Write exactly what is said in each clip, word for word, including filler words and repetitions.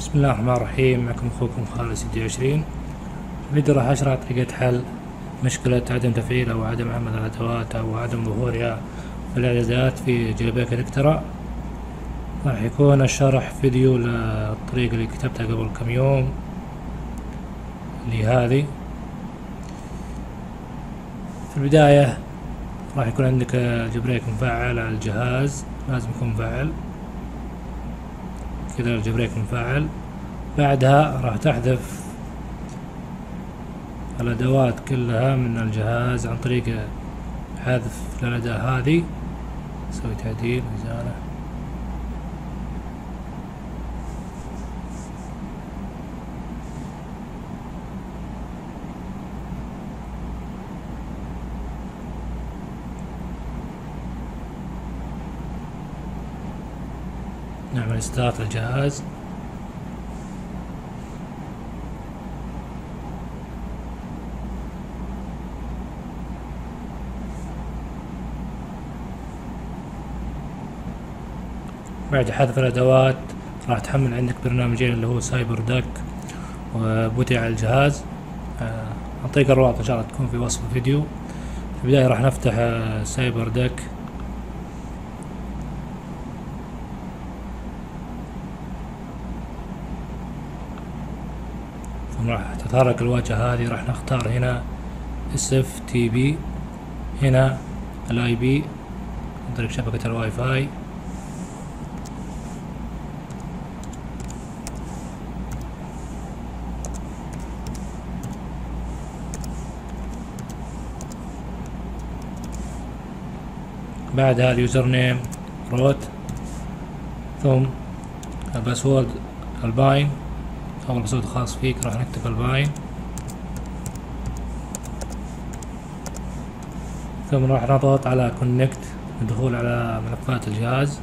بسم الله الرحمن الرحيم. معكم اخوكم خالد ستة وعشرين. الفيديو راح اشرح طريقة حل مشكلة عدم تفعيل او عدم عمل الادوات او عدم ظهورها في الاعدادات في جلبيك الكترا. راح يكون الشرح فيديو للطريقة اللي كتبتها قبل كم يوم اللي هذه. في البداية راح يكون عندك الجبريك مفعل على الجهاز، لازم يكون مفعل كذا. الجبريك مفعل. بعدها راح تحذف الأدوات كلها من الجهاز عن طريق حذف الأداة هذه. نسوي تعديل إزالة. نعمل ستارت للجهاز. بعد حذف الأدوات راح تحمل عندك برنامجين اللي هو سايبر داك وبوتي على الجهاز. آه عن طريق الروابط إن شاء الله تكون في وصف الفيديو. في البداية راح نفتح آه سايبر داك. ثم راح تتحرك الواجهة هذه. راح نختار هنا اس اف تي بي، هنا الاي بي عن طريق شبكة الواي فاي. بعدها اليوزر نيم روت، ثم الباسورد الباين او الباسورد الخاص فيك. راح نكتب الباين، ثم راح نضغط على كونكت للدخول على ملفات الجهاز.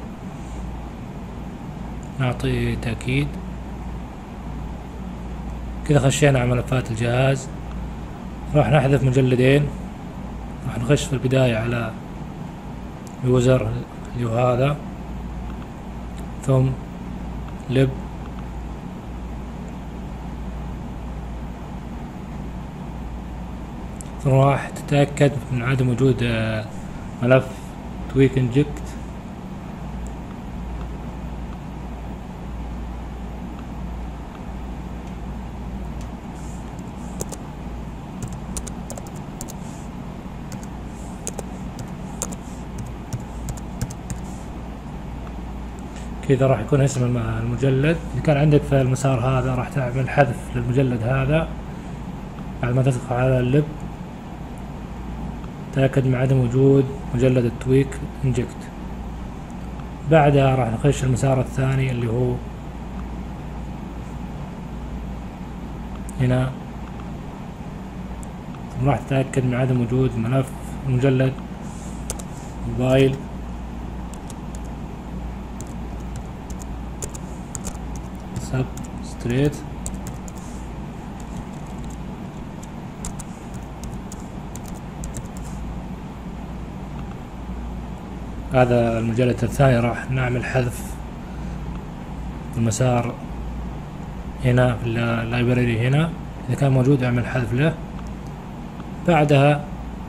نعطي تأكيد. كذا خشينا على ملفات الجهاز. راح نحذف مجلدين. راح نخش في البداية على يوزر اللي هو هذا، ثم لب، ثم راح تتأكد من عدم وجود ملف تويك انجكت. كذا راح يكون اسم المجلد. إذا كان عندك في المسار هذا راح تعمل حذف للمجلد هذا. بعد ما تدخل على اللب تأكد من عدم وجود مجلد التويك انجكت. بعدها راح نخش المسار الثاني اللي هو هنا، ثم راح تتأكد من عدم وجود ملف مجلد موبايل. سب ستريت. هذا المجلد الثاني راح نعمل حذف المسار هنا في اللايبراري. هنا إذا كان موجود اعمل حذف له. بعدها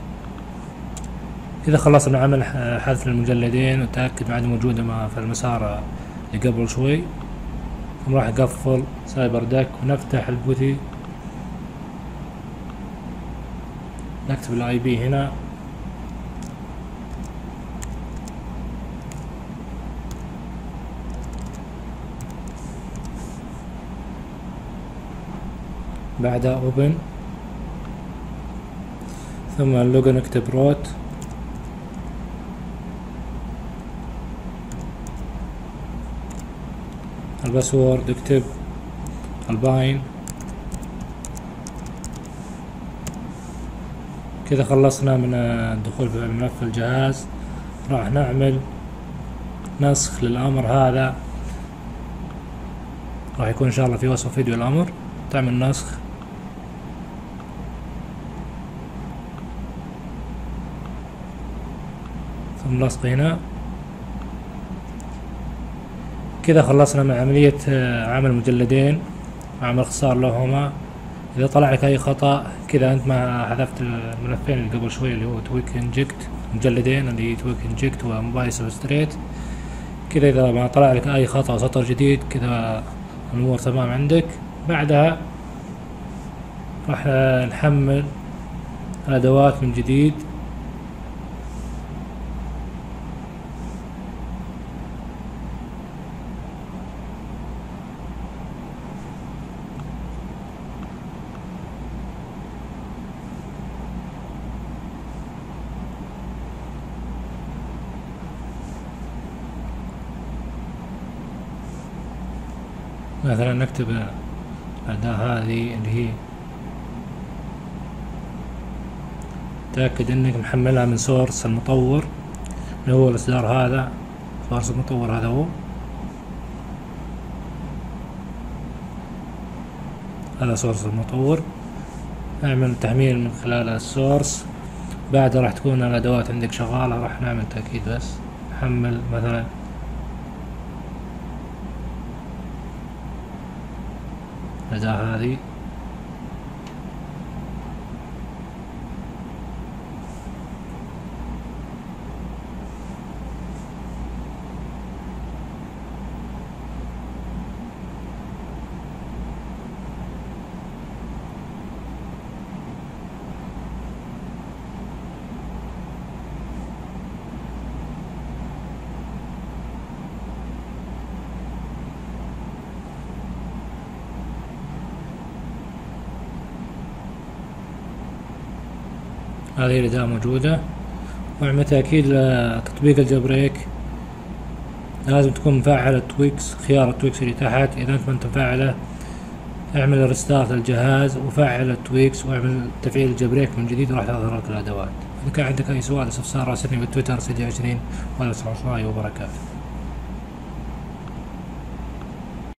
كذا خلصنا عمل حذف للمجلدين وتأكد من عدم وجودهما في المسار اللي قبل شوي. ثم راح نقفل سايبر داك ونفتح البوتي. نكتب الاي بي هنا، بعدها اوبن، ثم اللوجو نكتب روت، الباسورد اكتب الباين. كذا خلصنا من الدخول في ملف الجهاز. راح نعمل نسخ للأمر هذا. راح يكون إن شاء الله في وصف فيديو الأمر. تعمل نسخ، ثم لصق هنا. كذا خلصنا من عملية آه، عمل مجلدين وعمل اختصار لهما. إذا طلع لك أي خطأ كذا أنت ما حذفت الملفين اللي قبل شوي اللي هو تويك انجكت مجلدين اللي هي تويك انجكت وموبايل سبستريت، كذا إذا ما طلع لك أي خطأ سطر جديد كذا الأمور تمام عندك. بعدها راح نحمل الأدوات من جديد. مثلا نكتب الأداة هذه اللي هي تأكد انك محملها من سورس المطور اللي هو الاصدار هذا، سورس المطور هذا هو هذا سورس المطور. اعمل تحميل من خلال السورس، بعدها راح تكون الادوات عندك شغالة. راح نعمل تأكيد بس نحمل مثلا الأداة هذه. هذه الأداة موجودة. واعمل تأكيد لتطبيق الجبريك، لازم تكون مفعل التويكس، خيار التويكس اللي تحت. إذا أنت ما انت مفعله اعمل ريستارت للجهاز وفعل التويكس واعمل تفعيل الجبريك من جديد وراح تظهر لك الأدوات. إذا كان عندك أي سؤال استفسار راسلني بالتويتر سيدي عشرين، والسلام عليكم وبركاته.